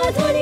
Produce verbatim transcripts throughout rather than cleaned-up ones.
Radhuni.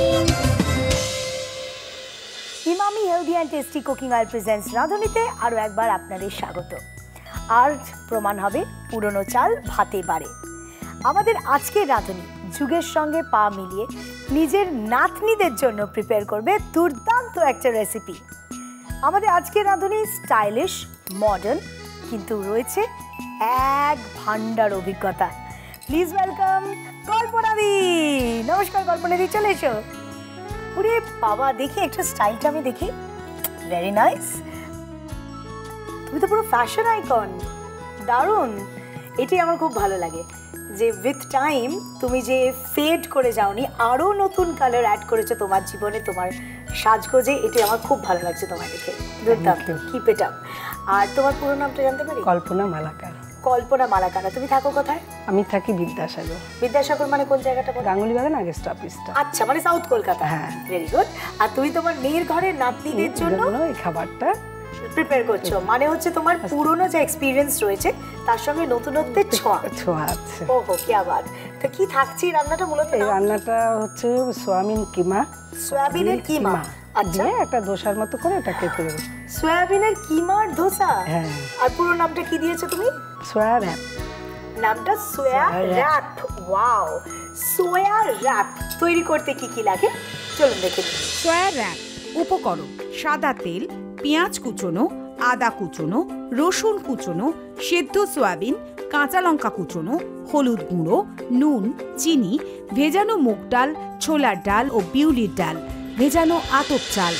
Emami healthy and tasty cooking oil presents রাঁধুনিতে আরও একবার আপনাদের স্বাগত। আর প্রমাণ হবে পুরনো চাল ভাতে বাড়ে। আমাদের আজকের রাঁধুনি যুগের সঙ্গে পা মিলিয়ে নিজের নাতনিদের জন্য প্রিপেয়ার করবে দুর্দান্ত একটা রেসিপি। আমাদের আজকের রাঁধুনি স্টাইলিশ, মডার্ন, কিন্তু রয়েছে এক ভান্ডার অভিজ্ঞতা। প্লিজ ওয়েলকাম কল্পনাদি। নমস্কার কল্পনাদি, চলে এসো। ওরে বাবা, দেখি একটা স্টাইলটা আমি দেখি, ভেরি নাইস। তুমি তো পুরো ফ্যাশন আইকন, দারুণ। এটি আমার খুব ভালো লাগে যে উইথ টাইম তুমি যে ফেড করে যাওনি, আরও নতুন কালার অ্যাড করেছো তোমার জীবনে, তোমার সাজগোজে। এটি আমার খুব ভালো লাগছে তোমার দেখে, দুর্দান্ত, কিপ ইট আপ। আর তোমার পুরো নামটা জানতে পারি? কল্পনা মালাকার। কল্পনা মালাকার। তুমি থাকো কোথায়? আমি থাকি বিদ্যাসাগর। বিদ্যাসাগর মানে কোন জায়গাটা? গাঙ্গুলি বাগান আগে স্টপেজটা। আচ্ছা, মানে সাউথ কলকাতা। হ্যাঁ, ভেরি গুড। আর তুমি তোমার মেয়ের ঘরের নাতনিদের জন্য এই খাবারটা প্রিপেয়ার করছো, মানে হচ্ছে তোমার পুরনো যে এক্সপেরিয়েন্স রয়েছে তার সঙ্গে নতুনত্বের ছোঁয়া ছোঁয়া আছে। ওহো, কি আবার। তো কি থাকছে এই রান্নাটা? মূলত এই রান্নাটা হচ্ছে সোয়াবিন কিমা। সয়াবিনের কিমা। আচ্ছা, একটা দোসার মতো করে এটা খেতে হবে। সয়াবিনের কিমার ধোসা। হ্যাঁ। আর পুরো নামটা কি দিয়েছো তুমি? Soya wrap. নামটা soya wrap. Wow, soya wrap তৈরি করতে কি কি লাগে চলুন দেখে নিই। সোয়া র‍্যাপ উপকরণ: সাদা তেল, পেঁয়াজ কুচোনো, আদা কুচোনো, রসুন কুচোনো, সেদ্ধ সয়াবিন, কাঁচা লঙ্কা কুচোনো, হলুদ গুঁড়ো, নুন, চিনি, ভেজানো মুগ ডাল, ছোলার ডাল ও বিউলির ডাল, ভেজানো আতপ চাল।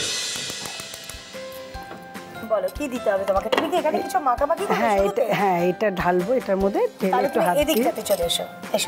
বলো কি দিতে হবে তোমাকে? তুমি কি এখানে কিছু মাখামাখি করছো? হ্যাঁ, এটা হ্যাঁ এটা ঢালবো এটার মধ্যে। তেল একটু হাত দিয়ে এদিকটাতে চলে এসো, এসো।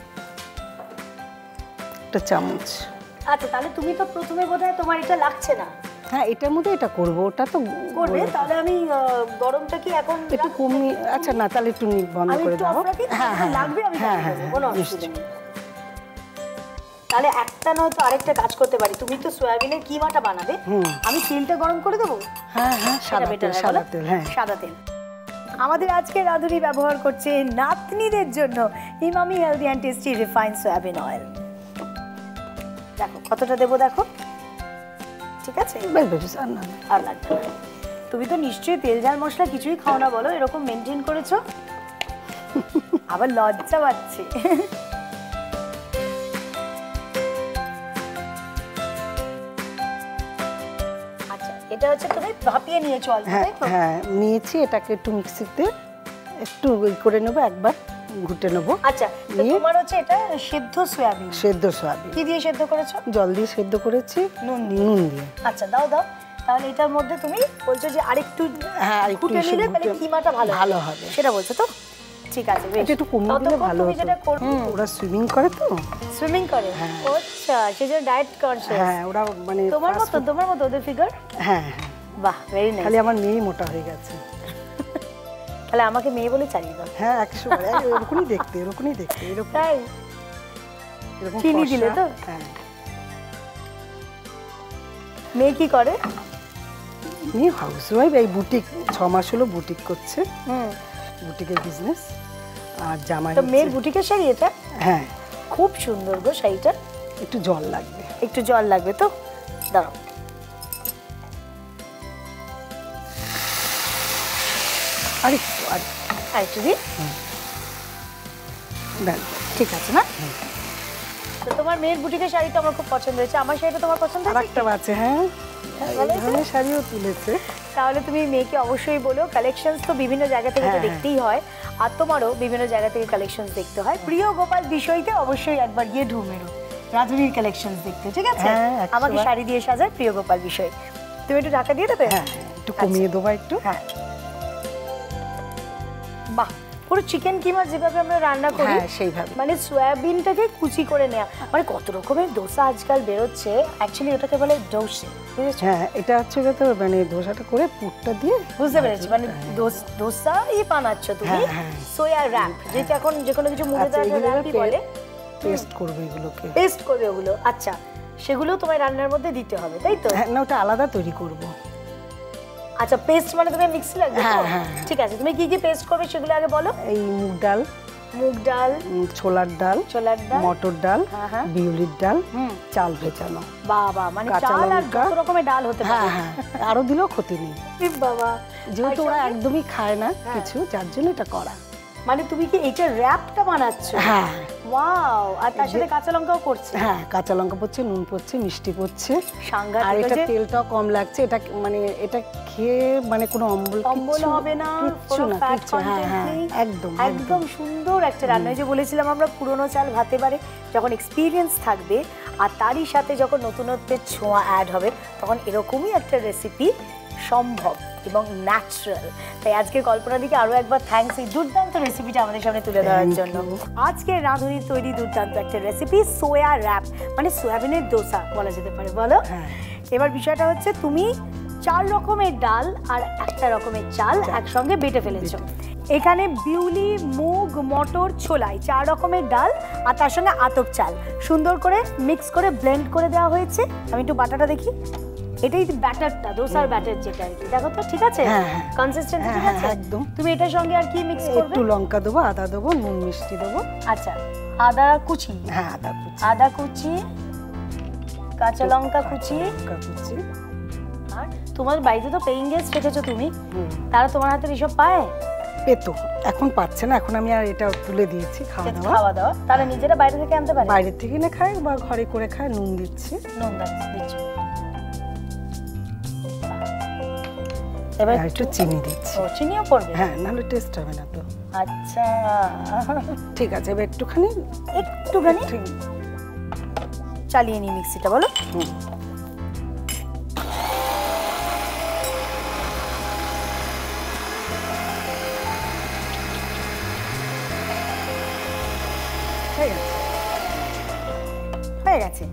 একটা চামচ। আচ্ছা, তাহলে তুমি তো প্রথমে বোধহয় তোমার এটা লাগছে না। হ্যাঁ, এটার মধ্যে এটা করব। ওটা তো করবে। তাহলে আমি গরমটা কি এখন একটু কমিয়ে, আচ্ছা না তাহলে একটু বন্ধ করে দাও। হ্যাঁ হ্যাঁ, লাগবে। আমি হ্যাঁ হ্যাঁ কোনো অসুবিধা নেই। তাহলে একটা নয়তো আরেকটা কাজ করতে পারি। তুমি তো সয়াবিনের কিমাটা বানাবে, আমি তেলটা গরম করে দেবো। হ্যাঁ হ্যাঁ, সাদা তেল। সাদা তেল, হ্যাঁ সাদা তেল। আমাদের আজকে রাঁধুনি ব্যবহার করছে নাতনিদের জন্য Emami healthy and tasty refined soybean oil. দেখো কতটা দেবো, দেখো। ঠিক আছে, আর লাগবে। তুমি তো নিশ্চয়ই তেল ঝাল মশলা কিছুই খাও না, বলো, এরকম মেনটেন করেছো। আবার লজ্জা পাচ্ছে। আচ্ছা, এটা হচ্ছে তুমি ভাপিয়ে নিয়েছো অল্প? হ্যাঁ হ্যাঁ, নিয়েছি। এটাকে একটু মিক্সিতে একটু করে নেবো, একবার ঘুটে নেবো। আচ্ছা, তোমার হচ্ছে এটা সেদ্ধ সয়াবিন? সেদ্ধ সয়াবিন। কি দিয়ে সেদ্ধ করেছো? জল দিয়ে সেদ্ধ করেছি, নুন দিয়ে। নুন দিয়ে। আচ্ছা, দাও দাও। তাহলে এটার মধ্যে তুমি বলছো যে আরেকটু হ্যাঁ একটু নিলে তাহলে কিমাটা ভালো ভালো হবে, সেটা বলছো তো? ঠিক আছে, এটা একটু কমিয়ে দিলে ভালো হতো। ওরা সুইমিং করে তো। সুইমিং করে? আচ্ছা, সেজন্য ডায়েট কনসিয়াস। হ্যাঁ, ওরা মানে তোমার মতো তোমার মতো ওদের ফিগার? হ্যাঁ হ্যাঁ। বাহ, ভেরি নাইস। খালি আমার মেয়ে মোটা হয়ে গেছে। তাহলে আমাকে মেয়ে বলে চালিয়ে দাও। হ্যাঁ, একশো বার। এরকমই দেখতে, এরকমই দেখতে, এরকম। তাই? এরকম চিনি দিলে তো? হ্যাঁ। মেয়ে কি করে? মেয়ে হাউসওয়াইফ। এই বুটিক, ছ মাস হলো বুটিক করছে। হুম, বুটিকের বিজনেস। আর জামাই তো মেয়ের বুটিকের শাড়ি এটা? হ্যাঁ, খুব সুন্দর গো শাড়িটা। একটু জল লাগবে। একটু জল লাগবে তো, দাঁড়াও। আরেকটু আরেকটু দিই। ঠিক আছে না? তো তোমার মেয়ের বুটিকের শাড়িটা আমার খুব পছন্দ হয়েছে। আমার শাড়িটা তোমার পছন্দ হয়েছে? আরেকটা আছে। হ্যাঁ, এই ধরনের শাড়িও তুলেছে। তাহলে তুমি মেয়েকে অবশ্যই বলো, কালেকশনস তো বিভিন্ন জায়গা থেকে তো দেখতেই হয়, আর তোমারও বিভিন্ন জায়গা থেকে কালেকশনস দেখতে হয়। প্রিয় গোপাল বিষয়তে অবশ্যই একবার গিয়ে ঢু মেরো রাঁধুনির কালেকশনস দেখতে, ঠিক আছে? আমাকে শাড়ি দিয়ে সাজায় প্রিয় গোপাল বিষয়। তুমি একটু ঢাকা দিয়ে দেবে? হ্যাঁ, একটু কমিয়ে দেবো একটু। হ্যাঁ, বাহ, পুরো চিকেন কিমা যেভাবে আমরা রান্না করি সেইভাবে, মানে সয়াবিনটাকে কুচি করে নেওয়া। মানে কত রকমের দোসা আজকাল বেরোচ্ছে, অ্যাকচুয়ালি ওটাকে বলে ডোসে। হ্যাঁ, এটা হচ্ছে তো মানে দোসাটা করে পুরটা দিয়ে। বুঝতে পেরেছি, মানে দোসা ই বানাচ্ছ তুমি, সোয়া র‍্যাপ, যেটা এখন যে কোনো কিছু মুড়ে দেওয়া র‍্যাপই বলে। পেস্ট করবে এগুলোকে, পেস্ট করবে ওগুলো। আচ্ছা, সেগুলো তোমার রান্নার মধ্যে দিতে হবে, তাই তো? হ্যাঁ, না ওটা আলাদা তৈরি করব। আচ্ছা, পেস্ট মানে তুমি মিক্সি লাগবে? হ্যাঁ হ্যাঁ, ঠিক আছে। তুমি কি কি পেস্ট করবে সেগুলো আগে বলো। এই মুগ ডাল, মুগ ডাল, উম, ছোলার ডাল, ছোলার ডাল, মটর ডাল, হ্যাঁ, হ্যাঁ। বিউলির ডাল, হুম। চাল ভেজানো। বাবা, মানে কাঁচা চাল আর লঙ্কা। যত রকমের ডাল হতে হ্যাঁ পারে। হ্যাঁ, আরো দিলেও ক্ষতি নেই, এ বাবা, যেহেতু আর ওরা সঙ্গে- একদমই খায় না হ্যাঁ। কিছু, যার জন্য এটা করা। মানে তুমি কি এটা র‍্যাপটা বানাচ্ছো? হ্যাঁ ওয়াও, আর তার সাথে কাঁচা লঙ্কাও করছে। হ্যাঁ, কাঁচা লঙ্কা পড়ছে, নুন পড়ছে, মিষ্টি পড়ছে, সাংঘাতিক। আর এটা যে তেলটাও কম লাগছে। এটা মানে এটা খেয়ে মানে কোনো অম্বল অম্বল কিচ্ছু- হবে না, কিচ্ছু কোনো না, fat কিচ্ছু। হ্যাঁ content হ্যাঁ, নেই। একদম একদম সুন্দর একটা রান্না। ওই যে বলেছিলাম আমরা, পুরনো চাল ভাতে বাড়ে, যখন এক্সপিরিয়েন্স থাকবে আর তারই সাথে যখন নতুনত্বের ছোঁয়া অ্যাড হবে, তখন এরকমই একটা রেসিপি সম্ভব এবং ন্যাচারাল। তাই আজকে কল্পনা দিকে আরো একবার থ্যাঙ্কস এই দুর্দান্ত রেসিপিটা আমাদের সামনে তুলে ধরার Thank জন্য। you. আজকে রাঁধুনির তৈরি দুর্দান্ত একটা রেসিপি, সোয়া র্যাপ, মানে সোয়াবিনের দোসা বলা যেতে পারে, বলো। হ্যাঁ। এবার বিষয়টা হচ্ছে, তুমি চার রকমের ডাল আর একটা রকমের চাল একসঙ্গে বেটে ফেলেছো। এখানে বিউলি, মুগ, মটর, ছোলাই, চার রকমের ডাল আর তার সঙ্গে আতপ চাল সুন্দর করে মিক্স করে ব্লেন্ড করে দেওয়া হয়েছে। আমি একটু বাটাটা দেখি, এটাই ব্যাটারটা, দোসার ব্যাটার যেটা আর কি। দেখো তো ঠিক আছে, হ্যাঁ, হ্যাঁ। কনসিস্টেন্সি ঠিক হ্যাঁ, আছে? হ্যাঁ, একদম। তুমি এটার সঙ্গে আর কি মিক্স করবে? একটু লঙ্কা দেবো, আদা দেবো, নুন মিষ্টি দেবো। আচ্ছা, আদা কুচি, হ্যাঁ, আদা কুচি, আদা কুচি, কাঁচা লঙ্কা কুচি। লঙ্কা কুচি। আর তোমার বাড়িতে তো পেইং গেস্ট রেখেছো তুমি, হুম। তারা তোমার হাতের এসব পায়? পেতো, এখন পাচ্ছে না, এখন আমি আর এটা তুলে দিয়েছি খাওয়া দাওয়া। খাওয়া দাওয়া তারা নিজেরা বাইরে থেকে আনতে পারে? বাইরে থেকে না খায় বা ঘরে করে খায়, নুন দিচ্ছি। নুন দিচ্ছি, এবার আর একটু চিনি দিচ্ছি। ও, চিনিও পড়বে? হ্যাঁ, নাহলে টেস্ট হবে না তো। আচ্ছা, ঠিক আছে, এবার একটুখানি একটুখানি ঠিক। চালিয়ে নি মিক্সিটা, বলো। হুম। হয়ে গেছে, হয়ে গেছে।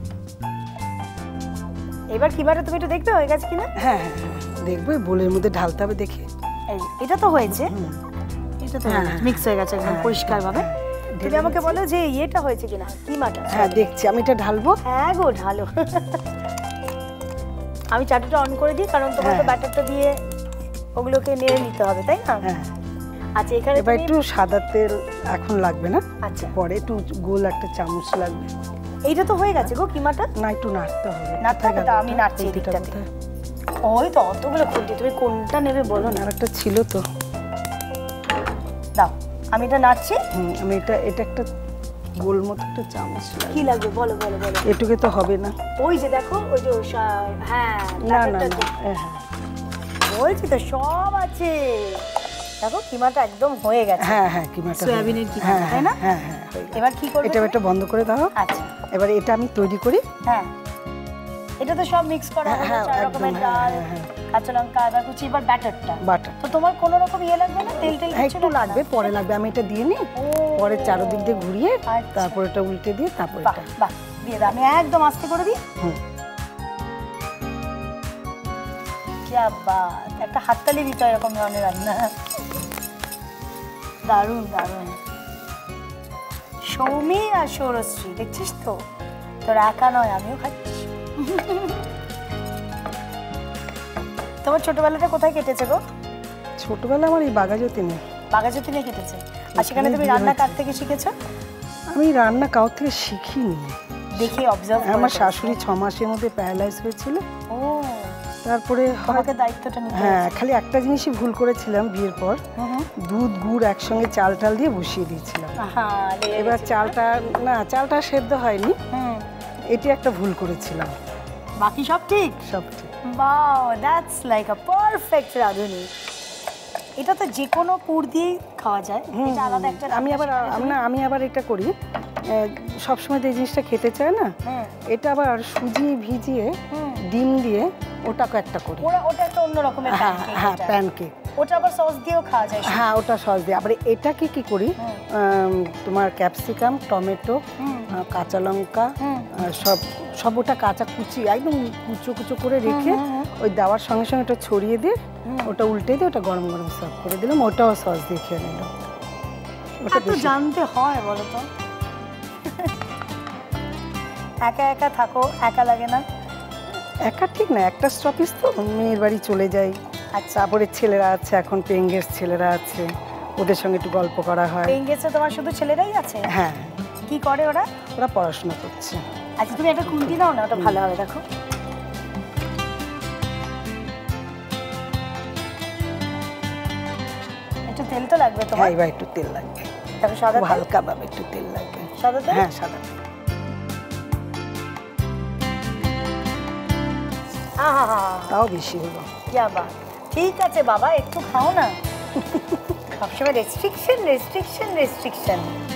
এবার কিভাবে তুমি একটু দেখবে হয়ে গেছে কিনা। হ্যাঁ হ্যাঁ, হ্যাঁ, দেখবো এই বোলের মধ্যে ঢালতে হবে, দেখে। এই এটা তো হয়েছে, হুম। এটা তো হ্যাঁ, হ্যাঁ, মিক্স হয়ে গেছে একদম হ্যাঁ, পরিষ্কার ভাবে। হ্যাঁ, তুমি ঢেলে আমাকে নিচ্ছি। বলো যে ইয়েটা হয়েছে কিনা, কিমাটা। হ্যাঁ, দেখছি, আমি এটা ঢালবো। হ্যাঁ গো, ঢালো। আমি চাটুটা অন করে দিই, কারণ তোমাকে হ্যাঁ। ব্যাটারটা দিয়ে ওগুলোকে নেড়ে নিতে হবে, তাই না? হ্যাঁ, আচ্ছা, এখানে এবার তুমি- একটু সাদা তেল এখন লাগবে না, আচ্ছা, পরে একটু গোল একটা চামচ লাগবে। এইটা তো হয়ে গেছে গো কিমাটা। না, একটু নাড়তে হবে। নাড়তে হবে, কোথায় তা গেল আমি ওটা? নাড়ছি খুন্তিটা এদিকটাতে। কোথায়? ওই তো অতগুলো খুন্তি, তুমি কোনটা নেবে বলো না। আর একটা ছিল তো। দাও, আমি এটা নাড়ছি। হুম, আমি এটা এটা একটা গোল মতো একটা চামচ লাগবে। কি লাগবে বলো বলো বলো। এটুকে তো হবে না। ওই যে দেখো, ওই যে সা- হ্যাঁ, না না ব্যাটারটা না, তো- হ্যাঁ হ্যাঁ বলছি তো সব আছে। দেখো কিমাটা একদম হয়ে গেছে। হ্যাঁ হ্যাঁ, কিমাটা সয়াবিনের কিমা, হ্যাঁ তাই না? হ্যাঁ হ্যাঁ, হয়ে গেছে। এবার কি করবে এটা তুমি? একটা বন্ধ করে দাও। আচ্ছা, এবার এটা আমি তৈরি করি। হ্যাঁ, এটা তো সব মিক্স করা হ্যাঁ, হলো, হ্যাঁ, চার একদম, রকমের হ্যাঁ, ডাল, হ্যাঁ, হ্যাঁ। কাঁচা লঙ্কা, আদা কুচি, এবার ব্যাটারটা। বাটার তো তোমার কোনো রকম ইয়ে লাগবে না, তেল তেল হ্যাঁ, কিছু একটু লাগবে লাগবে, না? পরে লাগবে। আমি এটা দিয়ে নিই, ও, পরে চারদিক দিয়ে ঘুরিয়ে আচ্ছা। তারপর এটা উল্টে দিয়ে তারপর বাহ এটা। বাহ, দিয়ে দাও, আমি একদম আস্তে করে দিই। হুম। क्या बात, একটা হাততালি দিতে হয় এরকম ধরনের রান্না। দারুণ দারুণ। সৌমি আর সৌরশ্রী, দেখছিস তো, তোর একা নয়, আমিও খাচ্ছি। তোমার ছোটবেলাটা কোথায় কেটেছে গো? ছোটবেলা আমার এই বাঘাযতীনে নেই। বাঘাযতীনে কেটেছে। আর সেখানে তুমি বিয়ে রান্না হয়েছে। কার থেকে শিখেছো? আমি রান্না কারোর থেকে শিখিনি। দেখে অবজার্ভ আমার শাশুড়ি ছ মাসের মধ্যে প্যারালাইজ হয়েছিল, ও, তারপরে হয়- তোমাকে দায়িত্বটা নিতে হ্যাঁ, হয়েছে। খালি একটা জিনিসই ভুল করেছিলাম বিয়ের পর, হুম হুম। দুধ গুড় একসঙ্গে চাল টাল দিয়ে বসিয়ে দিয়েছিলাম। আহা, লেগে এবার গেছে। চালটা না, চালটা সেদ্ধ হয়নি, হুম, এটি একটা ভুল করেছিলাম। বাকি সব ঠিক। সব ঠিক। Wow, that's like a perfect রাঁধুনি। এটা তো যে কোনো পুর দিয়েই খাওয়া যায়, হুম, এটা আলাদা একটা আমি রান্না আবার সেখানে আমি না আমি আবার এটা করি, সবসময় যে জিনিসটা খেতে চায় না, হুম, এটা আবার সুজি ভিজিয়ে হুম। ডিম দিয়ে ওটাকে একটা করি। ওরা ওটা একটা অন্য রকমের হ্যাঁ প্যানকেক। হ্যাঁ, প্যানকেক। ওটা আবার সস দিয়েও খাওয়া যায়। হ্যাঁ, ওটা সস দিয়ে। আবার এটাকে কি করি, হুম। আম, তোমার ক্যাপসিকাম, টমেটো, হুম। আহ, কাঁচা লঙ্কা, হুম। আহ, সব সব ওটা কাঁচা কুচি একদম কুচো কুচো করে রেখে হুম, হুম, ওই দেওয়ার সঙ্গে সঙ্গে ওটা ছড়িয়ে দিয়ে হুম। ওটা উল্টে দিয়ে ওটা গরম গরম সার্ভ করে দিলাম, ওটাও সস দিয়ে খেয়ে নিলাম। ওটা এত বেশি- জানতে হয় বলো তো। একা একা থাকো, একা লাগে না? একা ঠিক না, একটা স্টপেজ তো, মেয়ের বাড়ি চলে যাই, আচ্ছা, তারপরে ছেলেরা আছে, এখন পেইং গেস্ট ছেলেরা আছে, ওদের সঙ্গে একটু গল্প করা হয়। পেইং গেস্টে তোমার শুধু ছেলেরাই আছে? হ্যাঁ। কি করে ওরা? ওরা পড়াশোনা করছে। আচ্ছা তুমি একটা খুন্তি দাও না, ওটা ভালো হবে। দেখো একটু তেল তো লাগবে তোমার। হ্যাঁ, এবার একটু তেল লাগবে। দেখো সাদা তেল? হালকা ভাবে একটু তেল লাগবে। সাদা তেল? হ্যাঁ, সাদা তেল। আহা, তাও বেশি হলো। ইয়া বাহ, ঠিক আছে বাবা, একটু খাও না। সবসময় রেস্ট্রিকশন রেস্ট্রিকশন রেস্ট্রিকশন।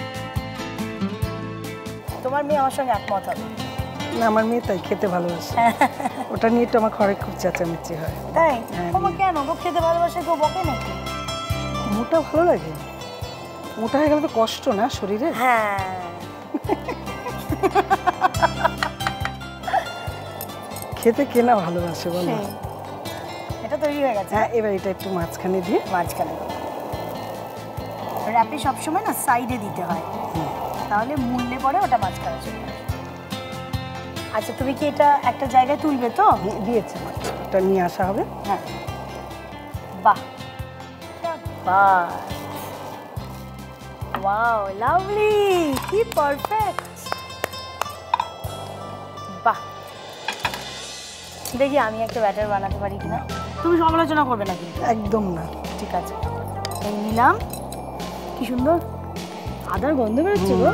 তোমার মেয়ে আমার সঙ্গে একমত হবে। না, আমার মেয়ে তাই খেতে ভালোবাসে। ওটা নিয়ে তো আমার ঘরে খুব চেঁচামেচি হয়। তাই? হ্যাঁ। তোমার কেন গো খেতে ভালোবাসে, কেউ বকে নাকি? মোটা ভালো লাগে। মোটা হয়ে গেলে তো কষ্ট না শরীরে? হ্যাঁ। খেতে কে না ভালোবাসে বলো? সেই। এটা তৈরি হয়ে গেছে। হ্যাঁ, এবার এটা একটু মাঝখানে দিয়ে। মাঝখানে র্যাপে সবসময় না সাইডে দিতে হয়, তাহলে মুড়লে পরে ওটা মাঝখানে চলে আসে। আচ্ছা তুমি কি এটা একটা জায়গায় তুলবে তো? দিয়ে- দিয়েছে মা। এটা নিয়ে আসা হবে। হ্যাঁ। বাহ, বাহ, ওয়াও, লাভলি, কি পারফেক্ট। বাহ, দেখি আমি একটা ব্যাটার বানাতে পারি কিনা। তুমি সমালোচনা করবে না কিন্তু? একদম না। ঠিক আছে, এই নিলাম। কি সুন্দর আদার গন্ধ বেরোচ্ছে গো।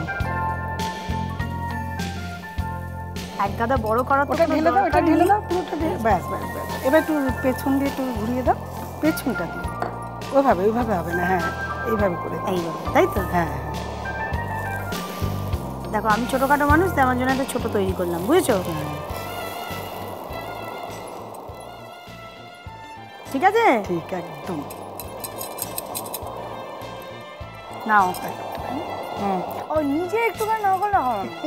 এক গাদা বড় করা তো ওটা কোনো ঢেলে দাও, এটা দরকার ঢেলে নেই। দাও, পুরোটা ঢেলে। ব্যাস ব্যাস ব্যাস। এবার একটু পেছন দিয়ে একটু ঘুরিয়ে দাও। পেছনটা দিয়ে ওইভাবে ওইভাবে হবে না। হ্যাঁ, এইভাবে করে দাও। এইভাবে, তাই তো? হ্যাঁ হ্যাঁ। দেখো আমি ছোটখাটো মানুষ, তাই আমার জন্য একটা ছোট তৈরি করলাম, বুঝেছো? ঠিক আছে, ঠিক একদম। নাও। হুম, ও নিজে একটুখানি না করলে হবে না।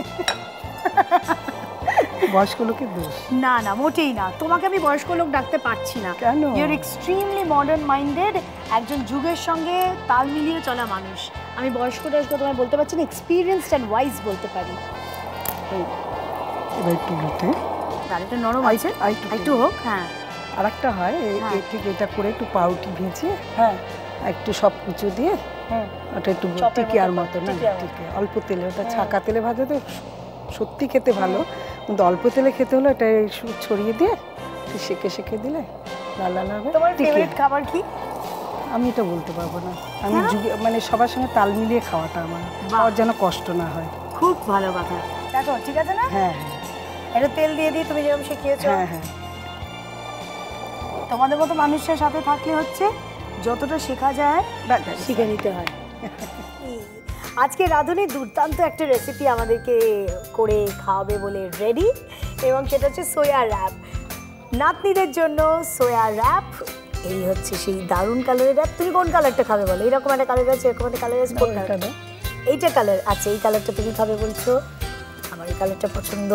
বয়স্ক লোকের দোষ। না না, মোটেই না। তোমাকে আমি বয়স্ক লোক ডাকতে পারছি না। কেন? ইউর এক্সট্রিমলি মডার্ন মাইন্ডেড, একজন যুগের সঙ্গে তাল মিলিয়ে চলা মানুষ। আমি বয়স্ক টায়স্ক তোমায় বলতে পারছি না, এক্সপিরিয়েন্সড অ্যান্ড ওয়াইজ বলতে পারি। এবার একটু উঠে তার একটা নরম আর আছে, একটু- আর একটু একটু হোক। হ্যাঁ আর একটা হয় এই- হ্যাঁ। এই ঠিক এটা করে একটু পাউটি ভেজে হ্যাঁ একটু সব কুচো দিয়ে হ্যাঁ। ওটা একটু চপের টিকিয়ার মতো মতো না, টিকিয়ার মতো। টিকিয়া অল্প তেলে। ওটা হ্যাঁ। ছাকা তেলে ভাজা তো সত্যি খেতে ভালো, কিন্তু অল্প তেলে খেতে হলো এটা এই সু- ছড়িয়ে দিয়ে একটু সেকে সেকে দিলে লাল লাল হবে। তোমার টিকিয়া। ফেভারিট খাবার কি? আমি এটা বলতে পারবো না। আমি কেন? যুগে- মানে সবার সঙ্গে তাল মিলিয়ে খাওয়াটা আমার, বাহ। আমার যেন কষ্ট না হয়। খুব ভালো কথা। দেখো ঠিক আছে না? হ্যাঁ একটু তেল দিয়ে দিই, তুমি যেরকম শিখিয়েছো। হ্যাঁ হ্যাঁ। তোমাদের মতো মানুষের সাথে থাকলে হচ্ছে যতটা শেখা যায় শিখে নিতে হয়। আজকে রাঁধুনি দুর্দান্ত একটা রেসিপি আমাদেরকে করে খাওয়াবে বলে রেডি, এবং সেটা হচ্ছে সোয়া র্যাপ। নাতনিদের জন্য সোয়া র্যাপ। এই হচ্ছে সেই দারুণ কালারের র্যাপ। তুমি কোন কালারটা খাবে বলো? এরকম একটা কালার আছে, এরকম একটা কালার আছে, কোন এটা কালার? দাও। এইটা কালার আছে, এই কালারটা তুমি খাবে বলছো। আমার এই কালারটা পছন্দ।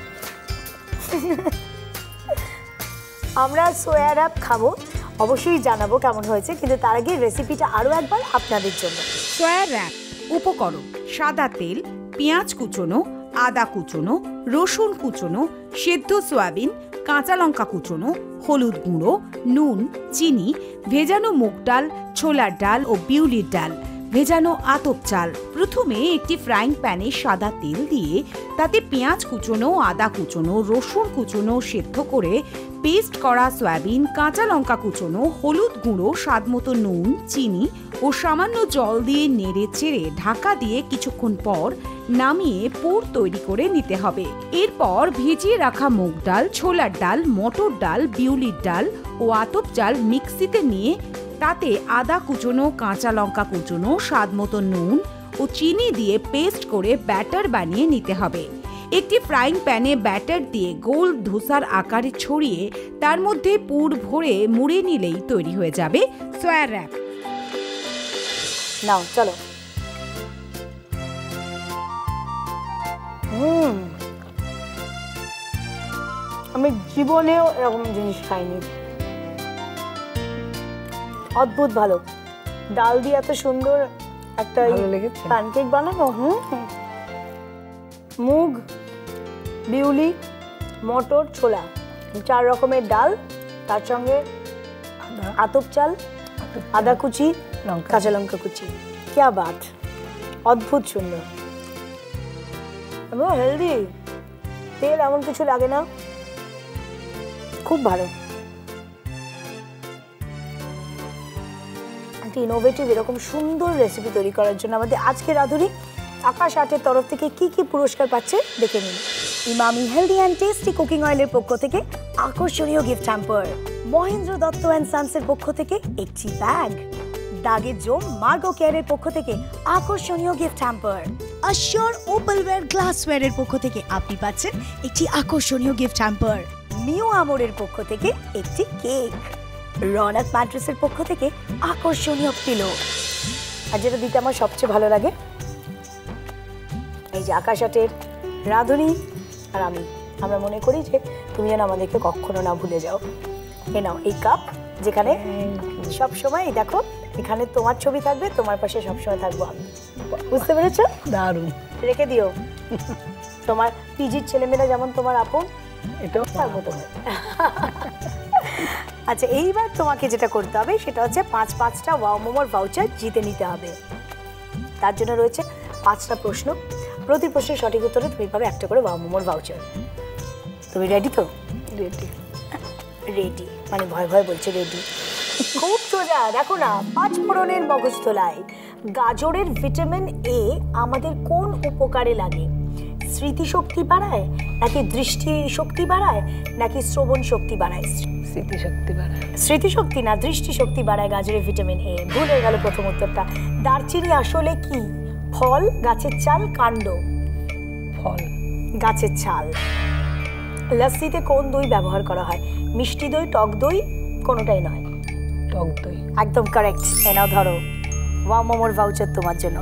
আমরা সোয়া র্যাপ খাবো, অবশ্যই জানাবো কেমন হয়েছে, কিন্তু তার আগে রেসিপিটা আরও একবার আপনাদের জন্য। সয়া র্যাপ উপকরণ: সাদা তেল, পেঁয়াজ কুচোনো, আদা কুচোনো, রসুন কুচোনো, সেদ্ধ সয়াবিন, কাঁচা লঙ্কা কুচোনো, হলুদ গুঁড়ো, নুন, চিনি, ভেজানো মুগ ডাল, ছোলার ডাল ও বিউলির ডাল, ভেজানো আতপ চাল। প্রথমে একটি ফ্রাইং প্যানে সাদা তেল দিয়ে তাতে পেঁয়াজ কুচোনো, আদা কুচোনো, রসুন কুচোনো সেদ্ধ করে পেস্ট করা সয়াবিন, কাঁচা লঙ্কা কুচোনো, হলুদ গুঁড়ো, স্বাদমতো নুন, চিনি ও সামান্য জল দিয়ে নেড়ে চেড়ে ঢাকা দিয়ে কিছুক্ষণ পর নামিয়ে পুর তৈরি করে নিতে হবে। এরপর ভিজিয়ে রাখা মুগ ডাল, ছোলার ডাল, মটর ডাল, বিউলির ডাল ও আতপ চাল মিক্সিতে নিয়ে তাতে আদা কুচোনো, কাঁচা লঙ্কা কুচোনো, স্বাদমতো নুন ও চিনি দিয়ে পেস্ট করে ব্যাটার বানিয়ে নিতে হবে। একটি ফ্রাইং প্যানে ব্যাটার দিয়ে গোল ধোসার আকারে ছড়িয়ে তার মধ্যে পুর ভরে মুড়ে নিলেই তৈরি হয়ে যাবে সয়া র্যাপ। নাও চলো। হুম, আমি জীবনেও এরকম জিনিস খাইনি। অদ্ভুত ভালো। ডাল দিয়ে এত সুন্দর একটা ভালো লেগেছে? প্যানকেক বানানো। হুম, মুগ, বিউলি, মটর, ছোলা, চার রকমের ডাল, তার সঙ্গে আদা আতপ চাল, আদা কুচি, লঙ্কা কাঁচা লঙ্কা কুচি। क्या बात, অদ্ভুত সুন্দর এবং হেলদি। তেল এমন কিছু লাগে না, খুব ভালো। একটা ইনোভেটিভ এরকম সুন্দর রেসিপি তৈরি করার জন্য আমাদের আজকে রাঁধুনি আকাশ আর্টের তরফ থেকে কি কি পুরস্কার পাচ্ছে দেখে নিন। Emami healthy and tasty cooking অয়েলের পক্ষ থেকে আকর্ষণীয় gift hamper, Mahendra Dutta and সান্সের পক্ষ থেকে একটি ব্যাগ, দাগের জোম মার্গো কেয়ারের পক্ষ থেকে আকর্ষণীয় গিফট হ্যাম্পার, আশিওর ওপেলওয়্যার গ্লাসওয়্যারের পক্ষ থেকে আপনি পাচ্ছেন একটি আকর্ষণীয় গিফট হ্যাম্পার, মিও আমোরের পক্ষ থেকে একটি কেক, রনক ম্যাট্রেসের পক্ষ থেকে আকর্ষণীয় পিলো। আর যেটা দিতে আমার সবচেয়ে ভালো লাগে, এই যে আকাশ আটের রাঁধুনি আর আমি, আমরা মনে করি যে তুমি যেন আমাদেরকে কখনো না ভুলে যাও। এ নাও এই কাপ, যেখানে সব সময় দেখো এখানে তোমার ছবি থাকবে, তোমার পাশে সবসময় থাকবো আমি। বুঝতে পেরেছো? দারুণ। রেখে দিও। তোমার পিজির ছেলেমেয়েরা যেমন তোমার আপন, এটাও থাকবো তোমার। আচ্ছা, এইবার তোমাকে যেটা করতে হবে সেটা হচ্ছে পাঁচ পাঁচটা ওয়াও মোমোর ভাউচার জিতে নিতে হবে। তার জন্য রয়েছে পাঁচটা প্রশ্ন, প্রতি প্রশ্নের সঠিক উত্তরে তুমি পাবে একটা করে ওয়াও মোমোর ভাউচার। তুমি রেডি তো? রেডি। রেডি মানে ভয় ভয় বলছে রেডি। খুব সোজা, দেখো না, পাঁচ ফোড়নের মগজধোলাই। গাজরের ভিটামিন এ আমাদের কোন উপকারে লাগে? স্মৃতিশক্তি বাড়ায়, নাকি দৃষ্টি শক্তি বাড়ায়, নাকি শ্রবণ শক্তি বাড়ায়? স্মৃতিশক্তি বাড়ায়। স্মৃতিশক্তি না, দৃষ্টিশক্তি বাড়ায় গাজরের ভিটামিন এ। ভুল হয়ে গেল প্রথম উত্তরটা। দারচিনি আসলে কি? ফল, গাছের চাল, কাণ্ড? ফল। গাছের ছাল। লস্যিতে কোন দই ব্যবহার করা হয়? মিষ্টি দই, টক দই, কোনোটাই নয়। টক দই। একদম কারেক্ট। এনাও ধরো ওয়াও মোমোর ভাউচার তোমার জন্য।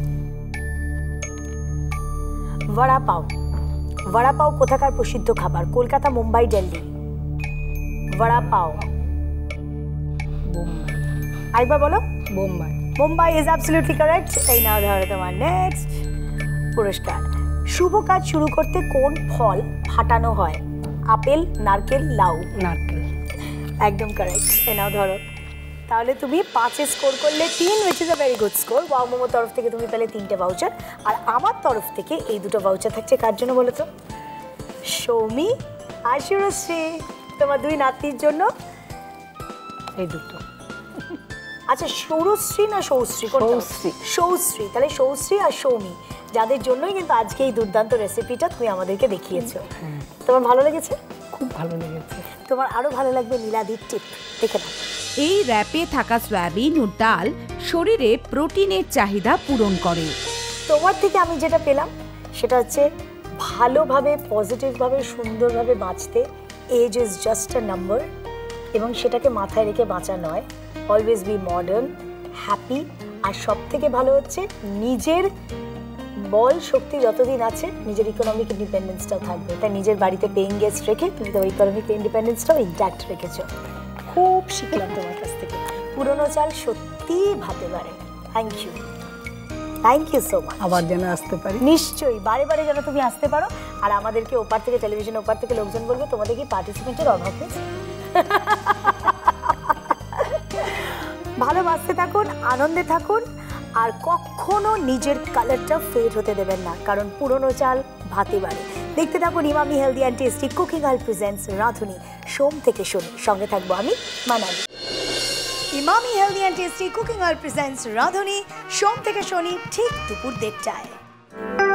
বড়া পাও। বড়া পাও কোথাকার প্রসিদ্ধ খাবার? কলকাতা, মুম্বাই, দিল্লি? বড়া পাও। বোম্বাই। আরেকবার বলো। Bombay. Mumbai is absolutely correct. এই নাও ধরো তোমার নেক্সট পুরস্কার। শুভ কাজ শুরু করতে কোন ফল ফাটানো হয়? আপেল, নারকেল, লাউ? নারকেল। একদম কারেক্ট। এ নাও ধরো। তাহলে তুমি পাঁচে স্কোর করলে তিন, which is a very good score. Wow মোমোর তরফ থেকে তুমি পেলে তিনটে ভাউচার, আর আমার তরফ থেকে এই দুটো ভাউচার থাকছে কার জন্য বলো তো? সৌমি আর শুরশ্রী, তোমার দুই নাতির জন্য। এই দুটো। আচ্ছা, সৌরশ্রী না সৌশ্রী? সৌশ্রী। সৌশ্রী। তাহলে সৌশ্রী আর সৌমি, যাদের জন্যই কিন্তু আজকে এই দুর্দান্ত রেসিপিটা তুমি আমাদেরকে দেখিয়েছো। তোমার ভালো লেগেছে? খুব ভালো লেগেছে। তোমার আরো ভালো লাগবে নীলাদির টিপ, দেখে নাও। এই র্যাপে থাকা সয়াবিন ও ডাল শরীরে প্রোটিনের চাহিদা পূরণ করে। তোমার থেকে আমি যেটা পেলাম সেটা হচ্ছে ভালোভাবে, পজিটিভভাবে, সুন্দরভাবে বাঁচতে age is just a number, এবং সেটাকে মাথায় রেখে বাঁচা নয়। অলওয়েজ বি মডার্ন, হ্যাপি, আর সব থেকে ভালো হচ্ছে নিজের বল শক্তি যতদিন আছে নিজের ইকোনমিক ইন্ডিপেন্ডেন্সটাও থাকবে। তাই নিজের বাড়িতে পেইং গেস্ট রেখে তুমি তোমার ইকোনমিক ইন্ডিপেন্ডেন্সটাও ইন্ট্যাক্ট রেখেছো। খুব শিখলাম তোমার কাছ থেকে। পুরোনো চাল সত্যিই ভাতে পারে। Thank you, thank you so much. আবার যেন আসতে পারি। নিশ্চয়ই, বারে বারে যেন তুমি আসতে পারো, আর আমাদেরকে ওপার থেকে, টেলিভিশন ওপার থেকে লোকজন বলবে তোমাদের কি পার্টিসিপেন্টের অভাব হয়েছে। ভালোবাসতে থাকুন, আনন্দে থাকুন, আর কখনো নিজের কালারটা ফেড হতে দেবেন না, কারণ পুরনো চাল ভাতে বাড়ে। দেখতে থাকুন Emami healthy and tasty cooking oil presents Radhuni, সোম থেকে শনি। সঙ্গে থাকবো আমি, Manali. Emami healthy and tasty cooking oil presents Radhuni, সোম থেকে শনি ঠিক দুপুর দেড়টায়।